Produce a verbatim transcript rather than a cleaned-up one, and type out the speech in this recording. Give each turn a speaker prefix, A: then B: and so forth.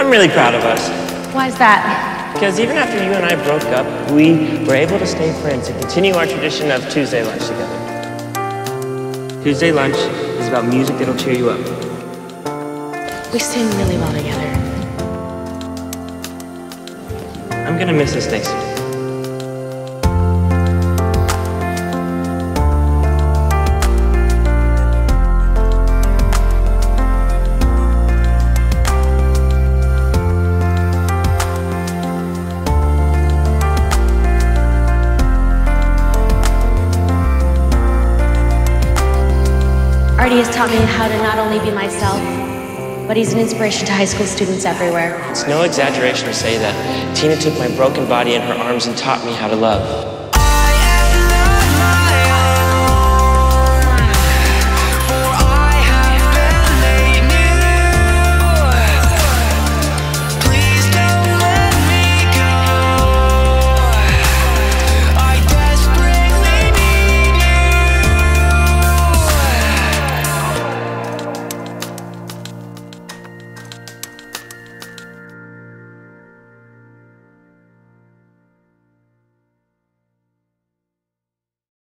A: I'm really proud of us.
B: Why is that?
A: Because even after you and I broke up, we were able to stay friends and continue our tradition of Tuesday lunch together. Tuesday lunch is about music that'll cheer you up.
B: We sing really well together.
A: I'm gonna miss this next year.
B: Artie has taught me how to not only be myself, but he's an inspiration to high school students everywhere.
A: It's no exaggeration to say that Tina took my broken body in her arms and taught me how to love.